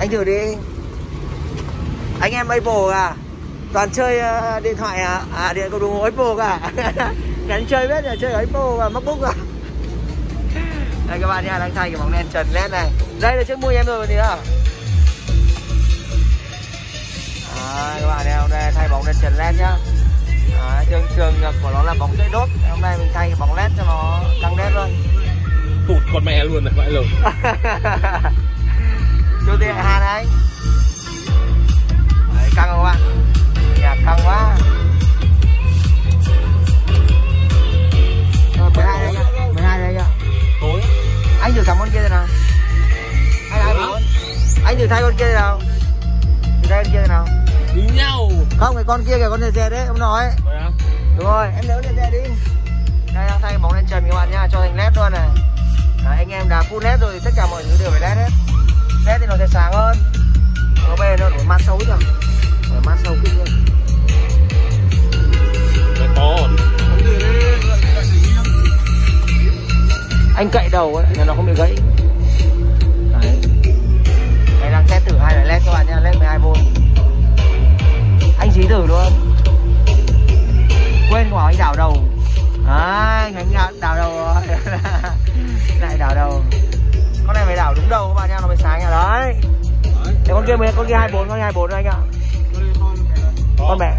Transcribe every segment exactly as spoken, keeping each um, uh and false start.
Anh thử đi. Anh em Apple à? Toàn chơi uh, điện thoại à? À điện cầu đồng hồ Apple cả. Anh chơi biết là chơi Apple và MacBook à? Đây các bạn nha, đang thay cái bóng đèn trần led này. Đây là chiếc mui em rồi còn gì nữa. À, các bạn thấy không? Đây thay bóng đèn trần led nhá. À, thường thường của nó là bóng dễ đốt. Hôm nay mình thay cái bóng led cho nó căng đét luôn. Tụt con mẹ luôn này, vậy rồi. Vô tiền Hàn anh. Đấy, căng không các bạn? Nhạc căng quá. Rồi, mười hai đây nhá. mười hai đây nhá. Tối. Anh thử cắm con kia thế nào? Anh hai bốn. Anh thử thay con kia thế nào? Thử thay con kia thế nào? Đi nhau. Không, cái con kia kìa, con đèn dè đấy, ông nói. Vậy à? Đúng rồi, em nấu đèn dè đi. Đây đang thay bóng đèn trần các bạn nhá, cho thành led luôn này. Đấy, anh em đã full led rồi thì tất cả mọi thứ đều phải led hết. Led thì nó sẽ sáng hơn. Nó bề nó đổi mát xấu rồi. Đổi mát xấu kinh luôn. Đấy, to. Anh cậy đầu ấy, nên nó không bị gãy. Đấy. Đây đang test thử hai loại led các bạn nhá, led mười hai vôn. Anh xí thử luôn. Quên của anh đảo đầu. Đấy, anh đảo đầu rồi. Lại đảo đầu. Con này phải đảo đúng đầu các bạn nha, nó mới sáng nha. Đấy. Để con kia mới con kia hai mươi bốn, con kia hai mươi bốn anh ạ. Con mẹ.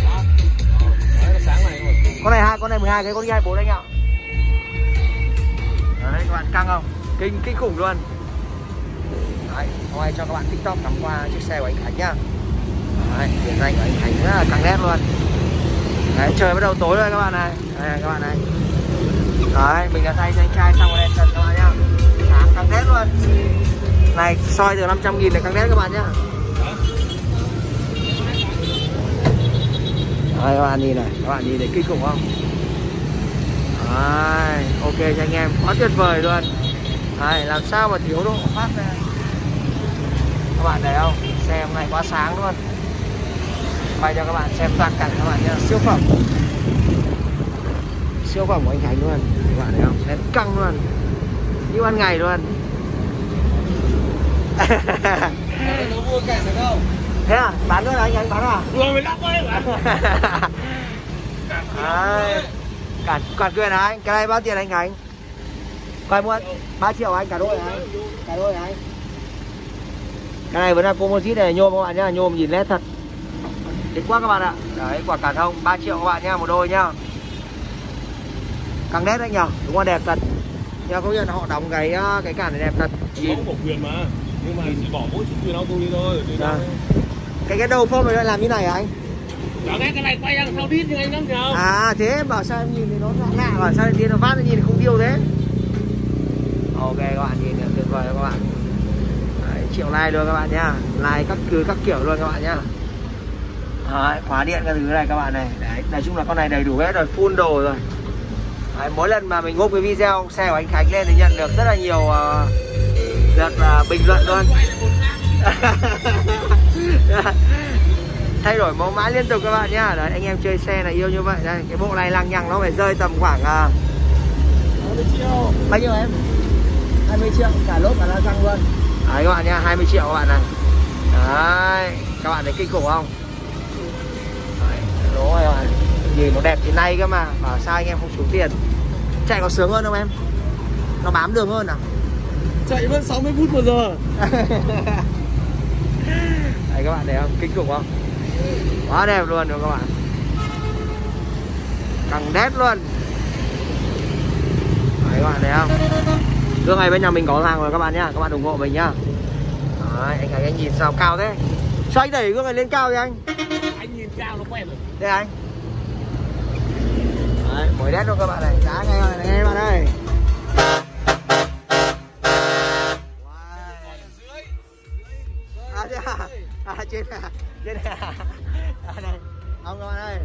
Con này hai, con này mười hai cái, con kia hai mươi bốn anh ạ. Đấy các bạn căng không? Kinh kinh khủng luôn. Đấy, hôm nay cho các bạn TikTok cắm qua chiếc xe của anh Khánh nhá. Đấy, điểm danh của anh Khánh rất là căng đét luôn. Đấy, trời bắt đầu tối rồi các bạn này. Đây các bạn này. Đấy, mình đã thay cho anh trai xong rồi đèn trần các bạn nhá. Sáng căng đét luôn. Này soi từ năm trăm nghìn để căng đét các bạn nhá. Đây các bạn nhìn này, các bạn nhìn thấy kinh khủng không? Đấy, ok cho anh em, quá tuyệt vời luôn. Đấy, làm sao mà thiếu độ phát ra. Các bạn thấy không? Xe hôm nay quá sáng luôn. Quay cho các bạn xem toàn cảnh các bạn nhá, siêu phẩm. Siêu phẩm của anh Khánh luôn. Các bạn thấy không? Đèn căng luôn. Như ban ngày luôn. Nó mua cảnh được không? Thế à? Bán luôn anh Khánh bán à? Vừa mới lắp đấy bạn. Đấy. Cả quản quyền hả anh? Cái này bao tiền anh Khánh? Quay mua ba triệu anh, cả đôi hả anh? Cả đôi hả anh? Cái này vẫn là composite này, nhôm các bạn nhá, nhôm nhìn nét thật. Thích quá các bạn ạ. Đấy, quả cản thông ba triệu các bạn nhá, một đôi nhá. Căng nét anh nhở, đúng là đẹp thật. Nhưng công nhận họ đóng cái cái cản này đẹp thật. Nhìn có quyền mà. Nhưng mà chỉ bỏ mỗi chiếc quyền auto đi thôi. Cái cái đầu phông này làm như này hả anh? Đó, cái cái này quay đằng sau đít như anh lắm nhờ. À thế bảo sao em nhìn thì nó lạ lạ, bảo sao điện nó phát nó nhìn không yêu thế. Ok các bạn nhìn được tuyệt vời các bạn. Đấy, triệu like luôn các bạn nhá, like các cứ các kiểu luôn các bạn nhá. Đấy, khóa điện các thứ này các bạn này. Đấy, nói chung là con này đầy đủ hết rồi, full đồ rồi. Đấy, mỗi lần mà mình úp cái video xe của anh Khánh lên thì nhận được rất là nhiều uh, lượt uh, bình luận luôn. Thay đổi mẫu mã liên tục các bạn nhá. Đấy, anh em chơi xe là yêu như vậy. Đây, cái bộ này lằng nhằng nó phải rơi tầm khoảng uh, hai mươi triệu. Bao nhiêu em? hai mươi triệu cả lốp cả la xăng luôn. Đấy các bạn nhá, hai mươi triệu các bạn này. Đấy, các bạn thấy kinh khủng không? Đấy, đúng rồi các bạn. Nhìn nó đẹp thế này cơ mà, bảo sao anh em không xuống tiền. Chạy có sướng hơn không em? Nó bám đường hơn à? Chạy vẫn sáu mươi phút một giờ. Đấy các bạn thấy không? Kinh khủng không? Quá đẹp luôn đúng không các bạn? Căng đét luôn. Đấy các bạn thấy không? Gương này bên nhà mình có hàng rồi các bạn nhá. Các bạn ủng hộ mình nhá. Đấy, anh thấy anh nhìn sao cao thế? Sao anh đẩy gương này lên cao vậy anh? Anh nhìn cao nó quen rồi. Đây anh. Đấy, mới đét luôn các bạn này. Giá ngay rồi, nghe các bạn ơi. À, thế à? À, trên này, trên này. À, đây. Ông các bạn ơi.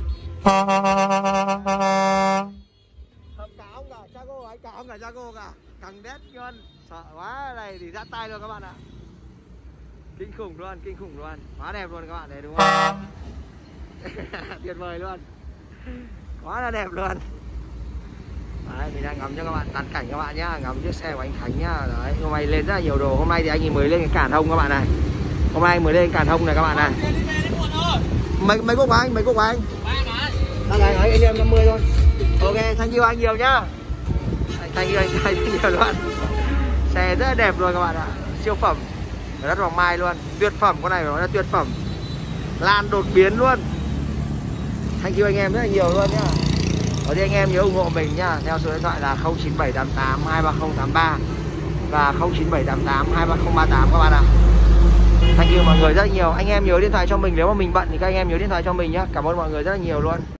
Không cả ông cả, Chago, anh cả ông cả Chago cả. Căng đét luôn. Sợ quá, này thì giãn tay luôn các bạn ạ. Kinh khủng luôn, kinh khủng luôn. Quá đẹp luôn các bạn thấy đúng không? Tuyệt vời luôn. Quá là đẹp luôn. Đấy, mình đang ngắm cho các bạn tán cảnh các bạn nhá, ngắm chiếc xe của anh Khánh nhá. Đấy, hôm nay lên rất là nhiều đồ. Hôm nay thì anh ấy mới lên cái cản hông các bạn này. Hôm nay mới lên Càn Thông này các bạn này. Mấy mấy cốc của anh, mấy cốc của anh? Ba cái ấy, anh em năm mươi thôi. Ok, thank you anh nhiều nhá. Thank you anh trai rất nhiều luôn. Xe rất là đẹp luôn các bạn ạ. Siêu phẩm. Đất Hoàng Mai luôn. Tuyệt phẩm, con này nó là tuyệt phẩm. Lan đột biến luôn. Thank you anh em rất là nhiều luôn nhá. Ở đây anh em nhớ ủng hộ mình nhá. Theo số điện thoại là không chín bảy tám tám hai ba không tám ba và không chín bảy tám tám hai ba không ba tám các bạn ạ. Thank you mọi người rất là nhiều. Anh em nhớ điện thoại cho mình, nếu mà mình bận thì các anh em nhớ điện thoại cho mình nhá. Cảm ơn mọi người rất là nhiều luôn.